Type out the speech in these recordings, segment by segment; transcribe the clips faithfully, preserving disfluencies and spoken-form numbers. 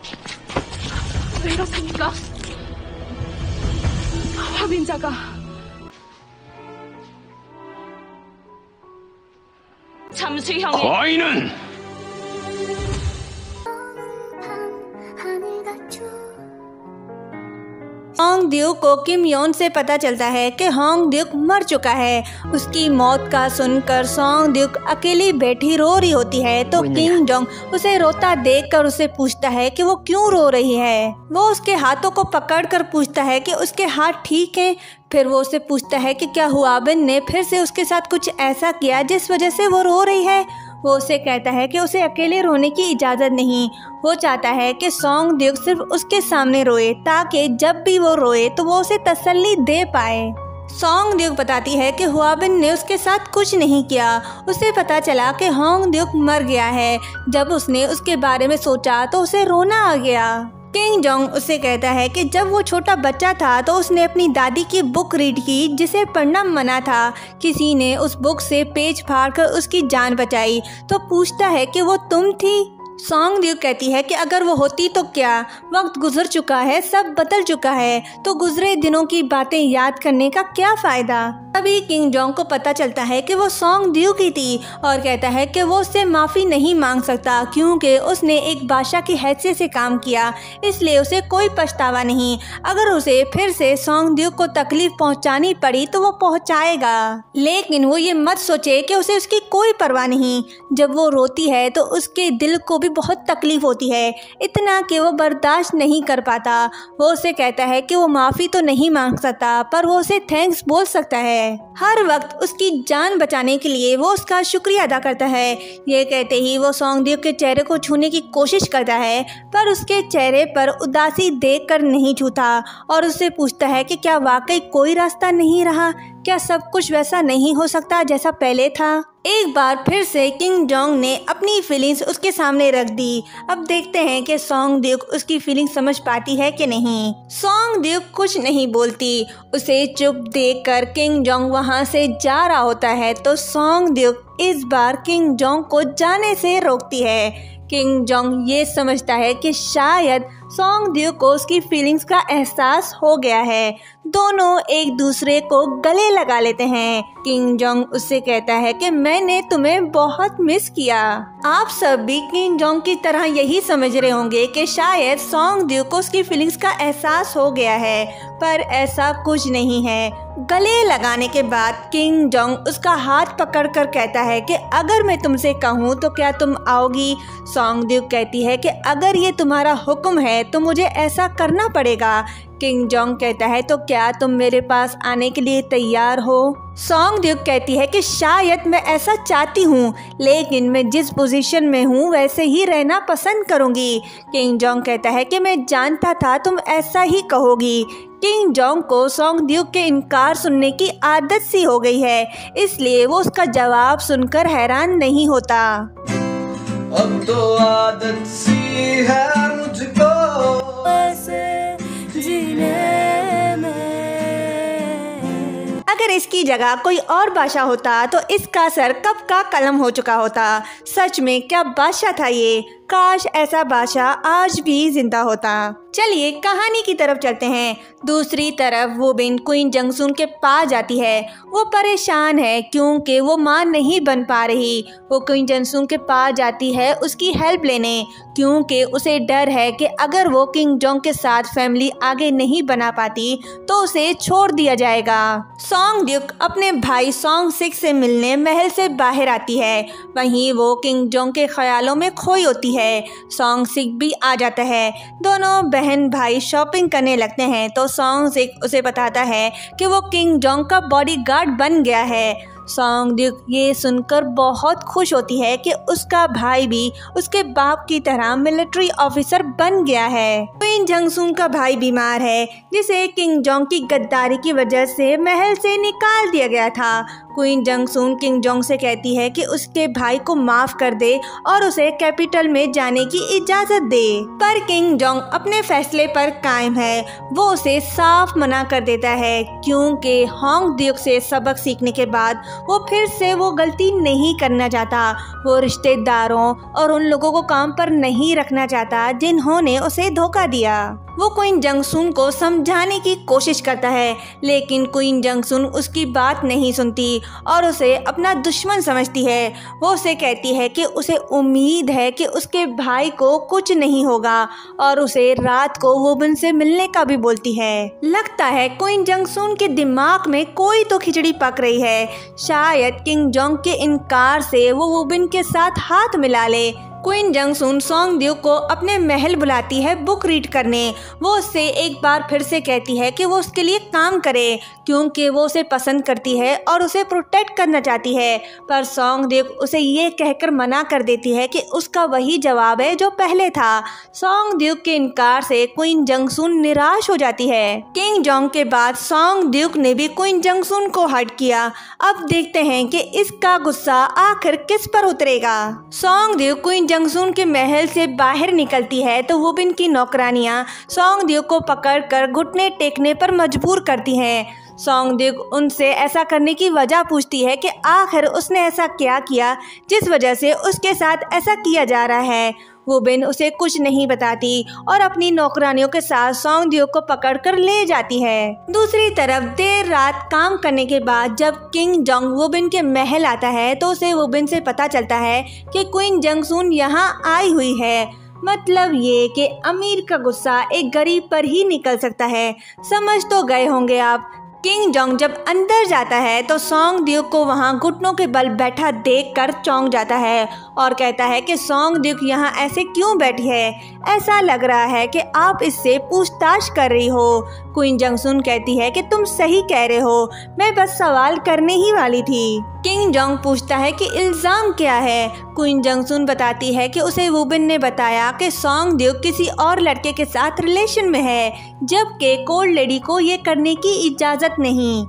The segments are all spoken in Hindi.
왜 이렇습니까? 확인자가 잠수형의 거인은 होंग ड्यूक को किम योन से पता चलता है कि होंग ड्यूक मर चुका है। उसकी मौत का सुनकर सोंग ड्यूक अकेली बैठी रो रही होती है तो किंग जोंग उसे रोता देखकर उसे पूछता है कि वो क्यों रो रही है। वो उसके हाथों को पकड़कर पूछता है कि उसके हाथ ठीक हैं। फिर वो उसे पूछता है कि क्या हुआबिन ने फिर से उसके साथ कुछ ऐसा किया जिस वजह से वो रो रही है। वो उसे कहता है कि उसे अकेले रोने की इजाज़त नहीं। वो चाहता है कि सोंग ड्यूक सिर्फ उसके सामने रोए ताकि जब भी वो रोए तो वो उसे तसल्ली दे पाए। सोंग ड्यूक बताती है कि हुआबिन ने उसके साथ कुछ नहीं किया। उसे पता चला कि होंग ड्यूक मर गया है। जब उसने उसके बारे में सोचा तो उसे रोना आ गया। किंग जोंग उससे कहता है कि जब वो छोटा बच्चा था तो उसने अपनी दादी की बुक रीड की जिसे पढ़ना मना था। किसी ने उस बुक से पेज फाड़कर उसकी जान बचाई। तो पूछता है कि वो तुम थी। सोंग ड्यूक कहती है कि अगर वो होती तो क्या, वक्त गुजर चुका है, सब बदल चुका है, तो गुजरे दिनों की बातें याद करने का क्या फ़ायदा। तभी किंग जोंग को पता चलता है कि वो सोंग ड्यूक ही थी और कहता है कि वो उससे माफ़ी नहीं मांग सकता क्योंकि उसने एक बादशाह की हैसियत से काम किया, इसलिए उसे कोई पछतावा नहीं। अगर उसे फिर से सोंग ड्यूक को तकलीफ पहुंचानी पड़ी तो वो पहुंचाएगा, लेकिन वो ये मत सोचे कि उसे उसकी कोई परवाह नहीं। जब वो रोती है तो उसके दिल को भी बहुत तकलीफ होती है, इतना कि वो बर्दाश्त नहीं कर पाता। वो उसे कहता है कि वो माफ़ी तो नहीं मांग सकता पर वो उसे थैंक्स बोल सकता है। हर वक्त उसकी जान बचाने के लिए वो उसका शुक्रिया अदा करता है। ये कहते ही वो सोंग ड्यूक के चेहरे को छूने की कोशिश करता है पर उसके चेहरे पर उदासी देखकर नहीं छूता और उससे पूछता है कि क्या वाकई कोई रास्ता नहीं रहा, क्या सब कुछ वैसा नहीं हो सकता जैसा पहले था। एक बार फिर से किंग जोंग ने अपनी फीलिंग्स उसके सामने रख दी। अब देखते हैं कि सोंग ड्यूक उसकी फीलिंग्स समझ पाती है कि नहीं। सोंग ड्यूक कुछ नहीं बोलती। उसे चुप देखकर किंग जोंग वहां से जा रहा होता है तो सोंग ड्यूक इस बार किंग जोंग को जाने से रोकती है। किंग जोंग ये समझता है कि शायद सोंग ड्यूक को उसकी फीलिंग्स का एहसास हो गया है। दोनों एक दूसरे को गले लगा लेते हैं। किंग जोंग उससे कहता है कि मैंने तुम्हें बहुत मिस किया। आप सब भी किंग जोंग की तरह यही समझ रहे होंगे कि शायद सोंग ड्यूक को उसकी फीलिंग्स का एहसास हो गया है, पर ऐसा कुछ नहीं है। गले लगाने के बाद किंग जोंग उसका हाथ पकड़कर कहता है कि अगर मैं तुमसे कहूँ तो क्या तुम आओगी। सोंग ड्यूक कहती है कि अगर ये तुम्हारा हुक्म है तो मुझे ऐसा करना पड़ेगा। किंग जोंग कहता है तो क्या तुम मेरे पास आने के लिए तैयार हो। सोंग ड्यूक कहती है कि शायद मैं ऐसा चाहती हूँ, लेकिन मैं जिस पोजीशन में हूँ वैसे ही रहना पसंद करूँगी। किंग जोंग कहता है कि मैं जानता था तुम ऐसा ही कहोगी। किंग जोंग को सोंग ड्यूक के इनकार सुनने की आदत सी हो गई है, इसलिए वो उसका जवाब सुनकर हैरान नहीं होता। अब तो आदत सी है मुझको जीने में। अगर इसकी जगह कोई और बादशाह होता तो इसका सर कब का कलम हो चुका होता। सच में क्या बादशाह था ये, काश ऐसा बादशाह आज भी जिंदा होता। चलिए कहानी की तरफ चलते हैं। दूसरी तरफ वो बिन क्वीन जंगसून के पास जाती है। वो परेशान है क्योंकि वो मां नहीं बन पा रही। वो क्वीन जंगसून के पास जाती है उसकी हेल्प लेने, क्योंकि उसे डर है कि अगर वो किंग जोंग के साथ फैमिली आगे नहीं बना पाती तो उसे छोड़ दिया जाएगा। सोंग ड्यूक अपने भाई सोंग सिक से मिलने महल से बाहर आती है। वहीं वो किंग जोंग के ख्यालों में खोई होती है। सोंग सिक भी आ जाता है। दोनों बहन भाई शॉपिंग करने लगते हैं तो सोंग सिक उसे बताता है कि वो किंग जोंग का बॉडीगार्ड बन गया है। सोंग ड्यूक ये सुनकर बहुत खुश होती है कि उसका भाई भी उसके बाप की तरह मिलिट्री ऑफिसर बन गया है। क्वीन जंगसून का भाई बीमार है जिसे किंग जोंग की गद्दारी की वजह से महल से निकाल दिया गया था। क्वीन जंगसून किंग जोंग से कहती है कि उसके भाई को माफ कर दे और उसे कैपिटल में जाने की इजाजत दे, पर किंग जोंग अपने फैसले पर कायम है। वो उसे साफ मना कर देता है क्योंकि होंग ड्यूक से सबक सीखने के बाद वो फिर से वो गलती नहीं करना चाहता। वो रिश्तेदारों और उन लोगों को काम पर नहीं रखना चाहता जिन्होंने उसे धोखा दिया। वो क्वीन जंगसुन को समझाने की कोशिश करता है, लेकिन क्वीन जंगसुन उसकी बात नहीं सुनती और उसे अपना दुश्मन समझती है। वो उसे कहती है कि उसे उम्मीद है कि उसके भाई को कुछ नहीं होगा और उसे रात को वुबिन से मिलने का भी बोलती है। लगता है क्वीन जंगसुन के दिमाग में कोई तो खिचड़ी पक रही है। शायद किंग जोंग के इनकार से वो वुबिन के साथ हाथ मिला ले। क्वीन जंगसुन सोंगद्यूक को अपने महल बुलाती है बुक रीड करने। वो उससे एक बार फिर से कहती है कि वो उसके लिए काम करे क्योंकि वो उसे पसंद करती है और उसे प्रोटेक्ट करना चाहती है। पर सोंगद्यूक उसे ये कहकर मना कर देती है कि उसका वही जवाब है जो पहले था। सोंगद्यूक के इनकार से क्वीन जंगसुन निराश हो जाती है। किंग जोंग के बाद सोंगद्यूक ने भी क्वीन जंगसुन को हर्ट किया। अब देखते हैं कि इसका गुस्सा आखिर किस पर उतरेगा। सोंगद्यूक क्वीन जंगसुन के महल से बाहर निकलती है तो वुबिन की नौकरानियां सोंगद्यूक को पकड़कर घुटने टेकने पर मजबूर करती हैं। सोंगद्यूक उनसे ऐसा करने की वजह पूछती है कि आखिर उसने ऐसा क्या किया जिस वजह से उसके साथ ऐसा किया जा रहा है। वुबिन उसे कुछ नहीं बताती और अपनी नौकरानियों के साथ सोंगद्यूक को पकड़कर ले जाती है। दूसरी तरफ देर रात काम करने के बाद जब किंग जोंग वुबिन के महल आता है तो उसे वुबिन से पता चलता है कि क्वीन जंगसुन यहाँ आई हुई है। मतलब ये कि अमीर का गुस्सा एक गरीब पर ही निकल सकता है। समझ तो गए होंगे आप। किंग जोंग जब अंदर जाता है तो सोंगद्यूक को वहाँ घुटनों के बल बैठा देखकर चौंक जाता है और कहता है कि सोंगद्यूक यहाँ ऐसे क्यों बैठी है, ऐसा लग रहा है कि आप इससे पूछताछ कर रही हो। क्वीन जंगसुन कहती है कि तुम सही कह रहे हो, मैं बस सवाल करने ही वाली थी। किंग जोंग पूछता है कि इल्जाम क्या है। क्वीन जंगसुन बताती है कि उसे वुबिन ने बताया कि सोंगद्यूक किसी और लड़के के साथ रिलेशन में है, जबकि कोल्ड लेडी को ये करने की इजाजत नहीं।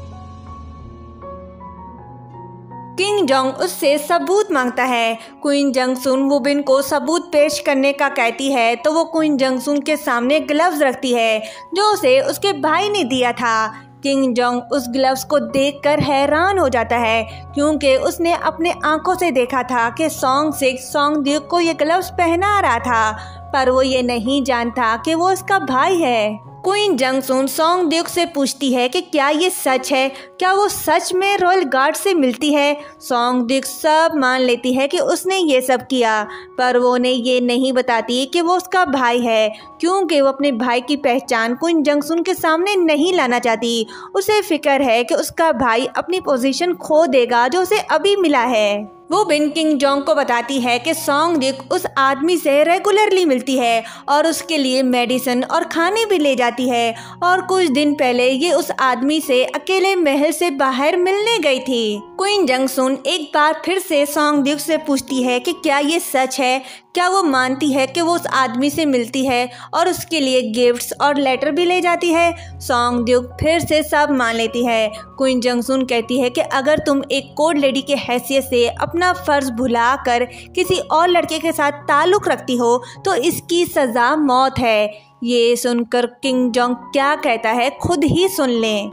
किंग जोंग उससे सबूत मांगता है। क्वीन जंगसुन वुबिन को सबूत पेश करने का कहती है तो वो क्वीन जंगसुन के सामने ग्लव्स रखती है जो उसे उसके भाई ने दिया था। किंग जोंग उस ग्लव्स को देखकर हैरान हो जाता है क्योंकि उसने अपने आंखों से देखा था कि सोंग सिक्स सोंगद्यूक को ये ग्लव्स पहना रहा था, पर वो ये नहीं जानता कि वो उसका भाई है। क्वीन जंगसुन सोंगद्यूक से पूछती है कि क्या ये सच है, क्या वो सच में रॉयल गार्ड से मिलती है। सोंगद्यूक सब मान लेती है कि उसने ये सब किया, पर वो उन्हें ये नहीं बताती कि वो उसका भाई है क्योंकि वो अपने भाई की पहचान क्वीन जंगसुन के सामने नहीं लाना चाहती। उसे फिक्र है कि उसका भाई अपनी पोजीशन खो देगा जो उसे अभी मिला है। वो बिन किंग जोंग को बताती है कि सोंगद्यूक उस आदमी से रेगुलरली मिलती है और उसके लिए मेडिसिन और खाने भी ले जाती है और कुछ दिन पहले ये उस आदमी से अकेले महल से बाहर मिलने गई थी। क्वीन जंगसुन एक बार फिर से सोंगद्यूक से पूछती है कि क्या ये सच है, क्या वो मानती है कि वो उस आदमी से मिलती है और उसके लिए गिफ्ट्स और लेटर भी ले जाती है। सोंगद्यूक फिर से सब मान लेती है। क्वीन जंगसुन कहती है कि अगर तुम एक कोड लेडी के हैसियत से अपना फर्ज भुलाकर किसी और लड़के के साथ ताल्लुक रखती हो तो इसकी सजा मौत है। ये सुनकर किंग जोंग क्या कहता है खुद ही सुन लें।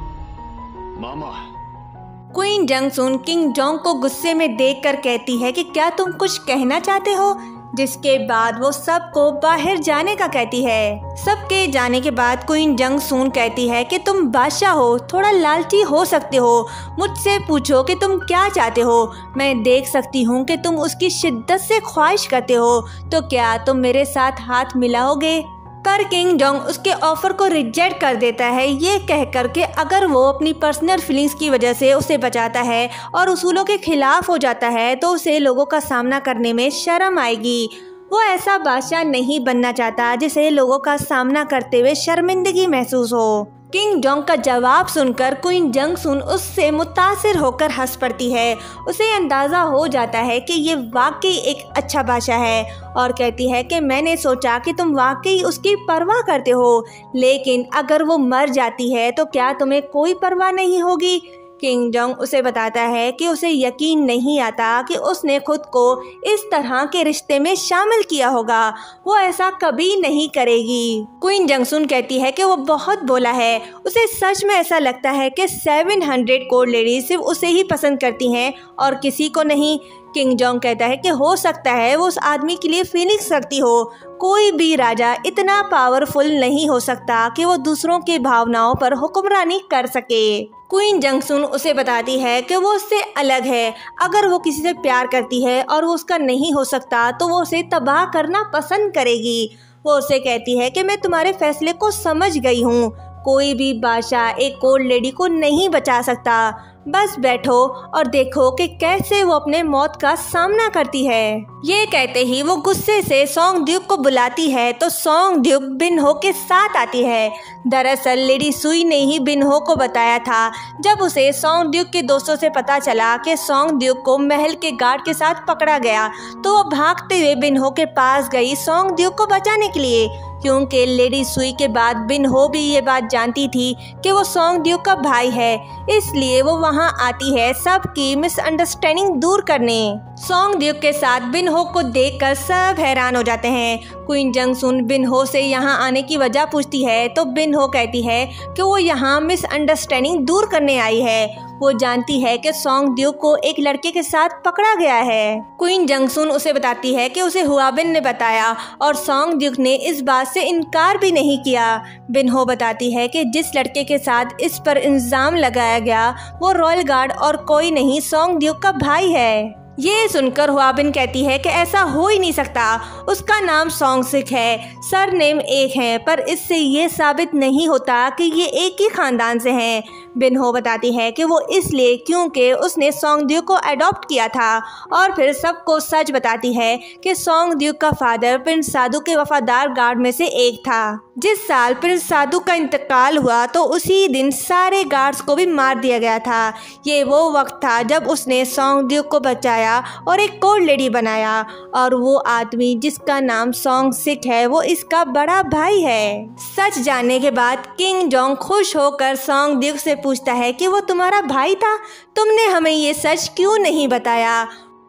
मामा। क्वीन जंगसुन किंग जोंग को गुस्से में देखकर कहती है कि क्या तुम कुछ कहना चाहते हो, जिसके बाद वो सबको बाहर जाने का कहती है। सबके जाने के बाद क्वीन जंगसुन कहती है कि तुम बादशाह हो, थोड़ा लालची हो सकते हो, मुझसे पूछो कि तुम क्या चाहते हो, मैं देख सकती हूँ कि तुम उसकी शिद्दत से ख्वाहिश करते हो, तो क्या तुम मेरे साथ हाथ मिलाओगे। पर किंग जोंग उसके ऑफर को रिजेक्ट कर देता है, ये कहकर के अगर वो अपनी पर्सनल फीलिंग्स की वजह से उसे बचाता है और उसूलों के खिलाफ हो जाता है तो उसे लोगों का सामना करने में शर्म आएगी। वो ऐसा बादशाह नहीं बनना चाहता जिसे लोगों का सामना करते हुए शर्मिंदगी महसूस हो। किंग जोंग का जवाब सुनकर क्वीन जंगसुन उससे मुतासिर होकर हंस पड़ती है। उसे अंदाज़ा हो जाता है कि ये वाकई एक अच्छा बादशाह है और कहती है कि मैंने सोचा कि तुम वाकई उसकी परवाह करते हो, लेकिन अगर वो मर जाती है तो क्या तुम्हें कोई परवाह नहीं होगी। किंग जोंग उसे बताता है कि उसे यकीन नहीं आता कि उसने खुद को इस तरह के रिश्ते में शामिल किया होगा, वो ऐसा कभी नहीं करेगी। क्वीन जंगसुन कहती है कि वो बहुत बोला है, उसे सच में ऐसा लगता है कि सात सौ कोर्ट लेडी सिर्फ उसे ही पसंद करती हैं और किसी को नहीं। किंग जोंग कहता है कि हो सकता है वो उस आदमी के लिए फीलिंग्स रखती हो, कोई भी राजा इतना पावरफुल नहीं हो सकता कि वो दूसरों की भावनाओं पर हुक्मरानी कर सके। क्वीन जंगसुन उसे बताती है कि वो उससे अलग है, अगर वो किसी से प्यार करती है और वो उसका नहीं हो सकता तो वो उसे तबाह करना पसंद करेगी। वो उसे कहती है कि मैं तुम्हारे फैसले को समझ गई हूँ, कोई भी बादशाह एक कोर्ट लेडी को नहीं बचा सकता, बस बैठो और देखो कि कैसे वो अपने मौत का सामना करती है। ये कहते ही वो गुस्से से सोंग ड्यूक को बुलाती है तो सोंग ड्यूक बिन हो के साथ आती है। दरअसल लेडी सुई ने ही बिन हो को बताया था। जब उसे सोंग ड्यूक के दोस्तों से पता चला कि सोंग ड्यूक को महल के गार्ड के साथ पकड़ा गया तो वो भागते हुए बिन हो के पास गई सोंग ड्यूक को बचाने के लिए, क्योंकि लेडी सुई के बाद बिन हो भी ये बात जानती थी कि वो सोंग ड्यूक का भाई है, इसलिए वो वहाँ आती है सबकी मिसअंडरस्टैंडिंग दूर करने। सोंग ड्यूक के साथ बिन हो को देखकर सब हैरान हो जाते हैं। क्वीन जंगसुन बिन हो से यहाँ आने की वजह पूछती है तो बिन हो कहती है कि वो यहाँ मिसअंडरस्टैंडिंग दूर करने आई है। वो जानती है कि सोंग ड्यूक को एक लड़के के साथ पकड़ा गया है। क्वीन जंगसुन उसे बताती है कि उसे हुआबिन ने बताया और सोंग ड्यूक ने इस बात से इनकार भी नहीं किया। बिन हो बताती है कि जिस लड़के के साथ इस पर इल्जाम लगाया गया वो रॉयल गार्ड और कोई नहीं सोंग ड्यूक का भाई है। ये सुनकर हुआबिन कहती है कि ऐसा हो ही नहीं सकता, उसका नाम सोंग सिक है, सरनेम एक है, पर इससे ये साबित नहीं होता कि ये एक ही खानदान से हैं। बिन हो बताती है कि वो इसलिए क्योंकि उसने सोंग ड्यूक को अडॉप्ट किया था और फिर सबको सच बताती है कि सोंग ड्यूक का फादर प्रिंस सादू के वफादार गार्ड में से एक था। जिस साल प्रिंस सादू का इंतकाल हुआ तो उसी दिन सारे गार्ड्स को भी मार दिया गया था। ये वो वक्त था जब उसने सोंग ड्यूक को बचाया और एक कोर्ट लेडी बनाया और वो आदमी जिसका नाम सोंग सिक है वो इसका बड़ा भाई है। सच जानने के बाद किंग जोंग खुश होकर सोंग ड्यूक से पूछता है कि वो तुम्हारा भाई था, तुमने हमें ये सच क्यों नहीं बताया।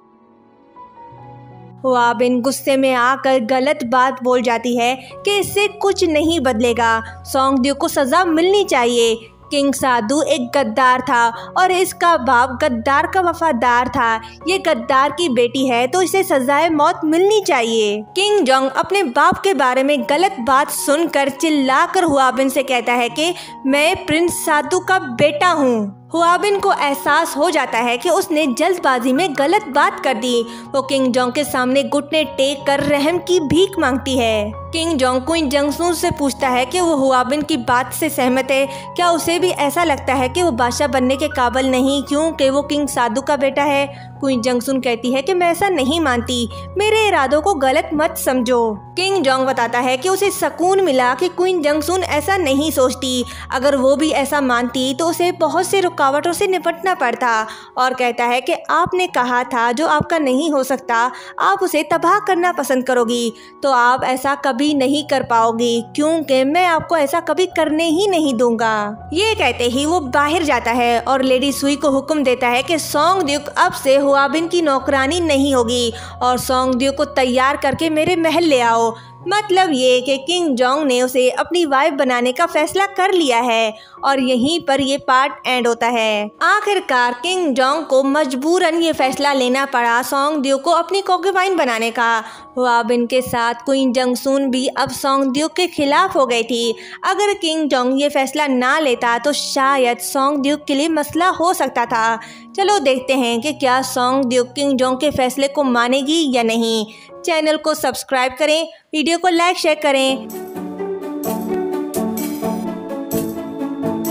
हुआबिन गुस्से में आकर गलत बात बोल जाती है कि इससे कुछ नहीं बदलेगा, सोंग ड्यूक को सजा मिलनी चाहिए। किंग सादू एक गद्दार था और इसका बाप गद्दार का वफादार था। ये गद्दार की बेटी है तो इसे सजाए मौत मिलनी चाहिए। किंग जोंग अपने बाप के बारे में गलत बात सुनकर चिल्लाकर हुआबिन से कहता है कि मैं प्रिंस सादू का बेटा हूँ। हुआबिन को एहसास हो जाता है कि उसने जल्दबाजी में गलत बात कर दी। वो किंग जोंग के सामने घुटने टेक कर रहम की भीख मांगती है। किंग जोंग क्वीन जंगसुन से पूछता है कि वो हुआबिन की बात से सहमत है, क्या उसे भी ऐसा लगता है कि वो बादशाह बनने के काबिल नहीं क्योंकि वो किंग सादू का बेटा है। क्वीन जंगसुन कहती है कि मैं ऐसा नहीं मानती, मेरे इरादों को गलत मत समझो। किंग जोंग बताता है कि उसे सुकून मिला कि क्वीन जंगसुन ऐसा नहीं सोचती, अगर वो भी ऐसा मानती तो उसे बहुत से रुकावटों से निपटना पड़ता, और कहता है कि आपने कहा था जो आपका नहीं हो सकता आप उसे तबाह करना पसंद करोगी, तो आप ऐसा कभी नहीं कर पाओगी क्योंकि मैं आपको ऐसा कभी करने ही नहीं दूंगा। ये कहते ही वो बाहर जाता है और लेडी सुई को हुक्म देता है कि सोंग ड्यूक अब से हुआबिन की नौकरानी नहीं होगी और सोंग ड्यूक को तैयार करके मेरे महल ले आओ। मतलब ये कि किंग जोंग ने उसे अपनी वाइफ बनाने का फैसला कर लिया है और यहीं पर ये पार्ट एंड होता है। आखिरकार किंग जोंग को मजबूरन ये फैसला लेना पड़ा सोंग ड्यूक को अपनी कॉन्क्यूबाइन बनाने का। हुआबिन के साथ क्वीन जंगसुन भी अब सोंग ड्यूक के खिलाफ हो गई थी। अगर किंग जोंग ये फैसला ना लेता तो शायद सोंग ड्यूक के लिए मसला हो सकता था। चलो देखते हैं कि क्या सोंग ड्यूक किंग जोंग के फैसले को मानेगी या नहीं। चैनल को सब्सक्राइब करें, वीडियो को लाइक शेयर करें।